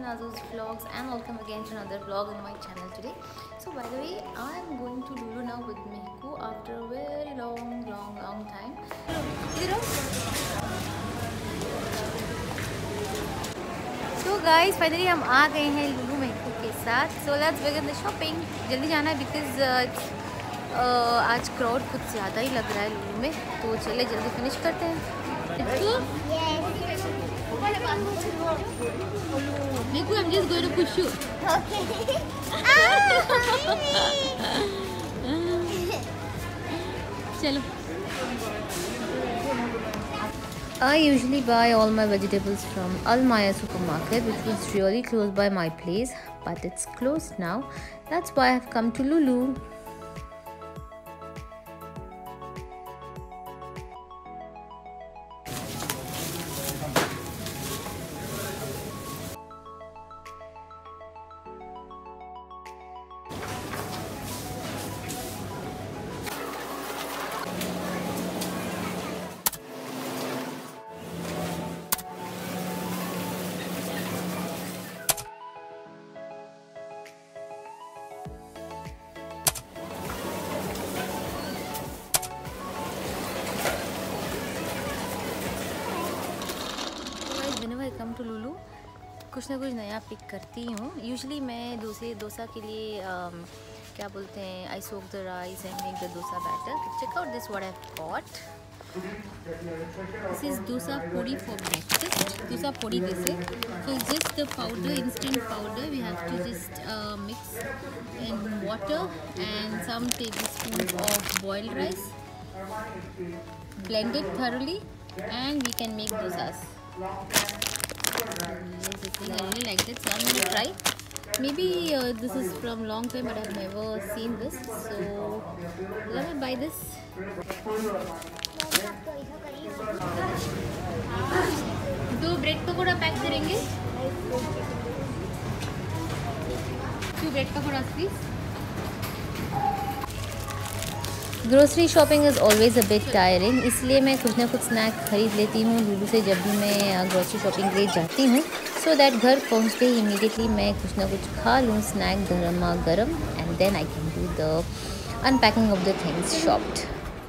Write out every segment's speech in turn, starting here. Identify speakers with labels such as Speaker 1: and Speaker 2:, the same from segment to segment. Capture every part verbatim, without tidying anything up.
Speaker 1: Nazu's vlogs, and welcome again to another vlog on my channel today. So by the way, I am going to Lulu now with Mehku after a very long long long time. So guys, finally हम आ गए हैं लुलू महकू के साथ. So let's begin the shopping. जल्दी जाना है because uh, uh, आज crowd कुछ ज़्यादा ही लग रहा है लुलू में, तो चलिए जल्दी फिनिश करते हैं. Miku, I'm just going to push you. Okay. Chalo. I usually buy all my vegetables from Al Maya supermarket, which was really close by my place, but it's closed now. That's why I've come to Lulu. Come to Lulu कुछ ना कुछ नया pick करती हूँ. Usually मैं डोसे डोसा के लिए um, क्या बोलते हैं, I soak the rice and make the dosa batter. Check out this what I have got. This is dosa podi for breakfast. Dosa podi this is. So it's just the powder, instant powder. We have to just uh, mix in water and some tablespoons of boiled rice. Blend it thoroughly and we can make dosas. Yes, I really like it, so I'm going to try. Maybe uh, this is from long time, but I've never seen this. So let me buy this. दो bread pakora pack करेंगे. Two bread pakora please. Grocery shopping is always a bit tiring, इसलिए मैं कुछ ना कुछ snack खरीद लेती हूँ लुलू से जब भी मैं ग्रोसरी शॉपिंग के लिए जाती हूँ, सो दैट घर पहुँचते ही इमीडिएटली मैं कुछ ना कुछ खा लूँ स्नैक गरमा गरम, and then I can do the unpacking of the things shopped.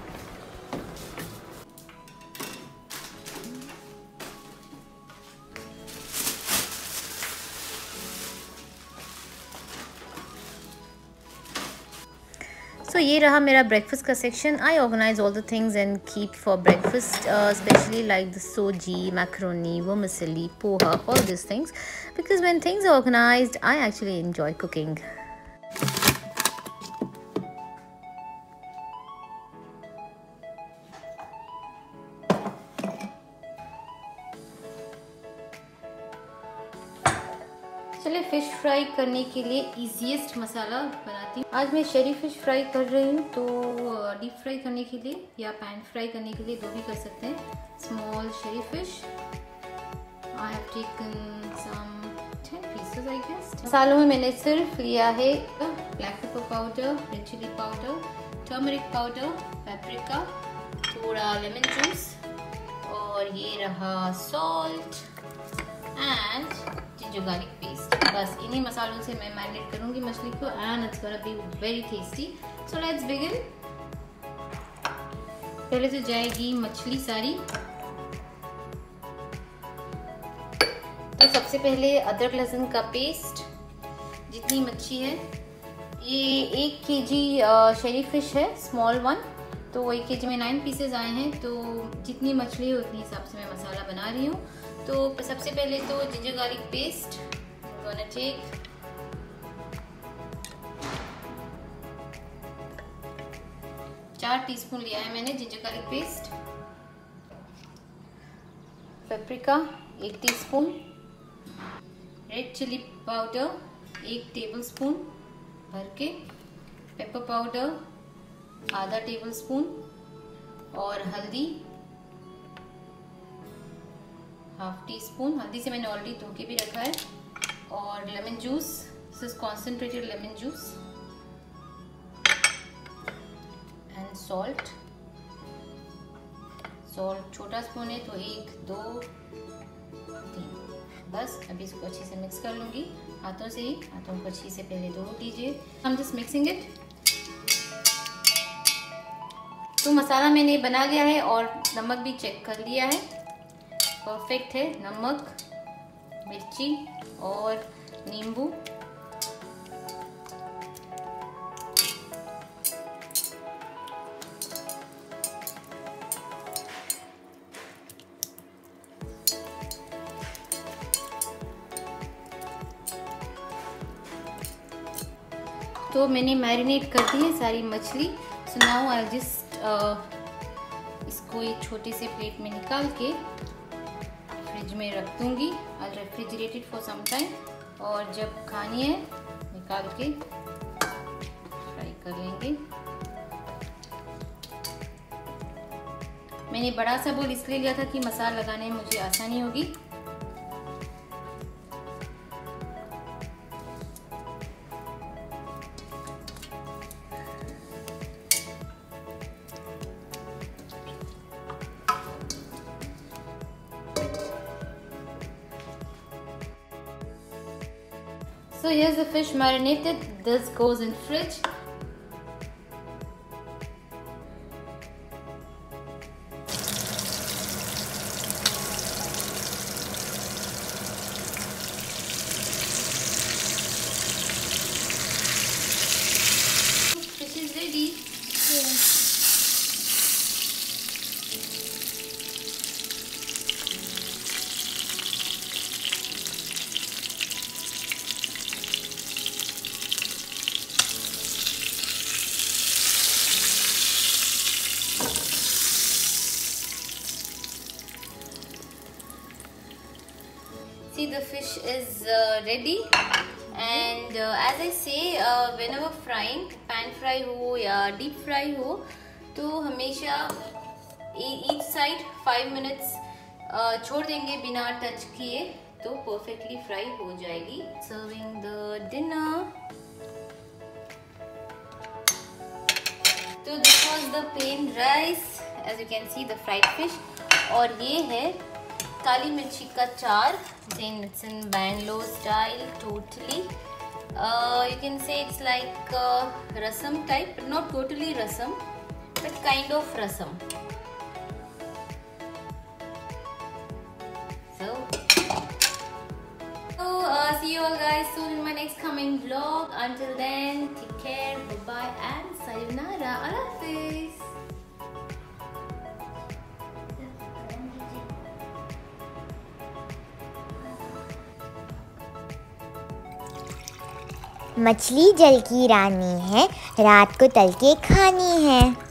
Speaker 1: So ये रहा मेरा ब्रेकफास्ट का section. I organize all the things and keep for breakfast, specially like the sooji, macaroni, vermicelli, poha, all this things, because when things are organized I actually enjoy cooking. चलिए fish fry करने के लिए easiest मसाला बनाती हूँ. आज मैं शेरी fish fry कर रही हूँ, तो डीप फ्राई करने के लिए या पैन फ्राई करने के लिए दो भी कर सकते हैं. स्मॉल शेरी fish. I have taken some ten pieces I guess. मसालों में मैंने सिर्फ लिया है black pepper powder, red chilli powder, turmeric powder, paprika, थोड़ा लेमन जूस, और ये रहा salt and ginger garlic paste. बस इन्हीं मसालों से मैं मैरिनेट करूंगी मछली को, and it's gonna be very tasty. So let's begin. पहले तो जाएगी मछली सारी. तो सबसे पहले अदरक लहसुन का पेस्ट. जितनी मच्छी है, ये एक केजी शेरी फिश है, स्मॉल वन, तो एक केजी में नाइन पीसेज आए हैं. तो जितनी मछली है उतनी हिसाब से मैं मसाला बना रही हूँ. तो सबसे पहले तो ginger garlic paste gonna take. चार टीस्पून लिया है मैंने जिंजर गार्लिक पेस्ट. पेपरिका एक टीस्पून, रेड चिली पाउडर एक टेबलस्पून भर के, पेपर पाउडर आधा टेबलस्पून, और हल्दी हाफ टी स्पून. हल्दी से मैंने ऑलरेडी धो के भी रखा है. और lemon juice, this is concentrated lemon juice, and salt. Salt छोटा स्पून है तो एक, दो, तीन. बस अभी इसको अच्छे से मिक्स कर लूँगी हाथों से ही। हाथों को अच्छी से पहले धो लीजिए। हम जस्ट मिक्सिंग इट। तो मसाला मैंने बना लिया है और नमक भी चेक कर लिया है, परफेक्ट है। नमक, मिर्ची और नींबू। तो मैंने मैरिनेट कर दी है सारी मछली। सो नाउ आई जस्ट इसको एक छोटे से प्लेट में निकाल के फ्रिज में रख दूंगी। I refrigerate it for some time, और जब खानी है निकाल के फ्राई कर लेंगे। मैंने बड़ा सा बोल इसलिए लिया था कि मसाला लगाने में मुझे आसानी होगी। So here's the fish marinated. This goes in fridge. Fish is ready. Yeah. See, the fish is uh, ready, and uh, as I say, uh, whenever frying, pan fry हो या deep fry हो, तो हमेशा each side five minutes uh, छोड़ देंगे बिना touch किए, तो perfectly fry हो जाएगी। Serving the dinner. तो this was the plain rice, as you can see the fried fish, और ये है काली मिर्ची का चार। Then it's in Bangalore style totally. Uh, you can say it's like uh, rasam type, not totally rasam, but kind of rasam. So, so uh, see you all guys soon in my next coming vlog. Until then, take care, bye bye, and sayonara. Allah Hafiz.
Speaker 2: मछली जल की रानी है, रात को तल के खानी है।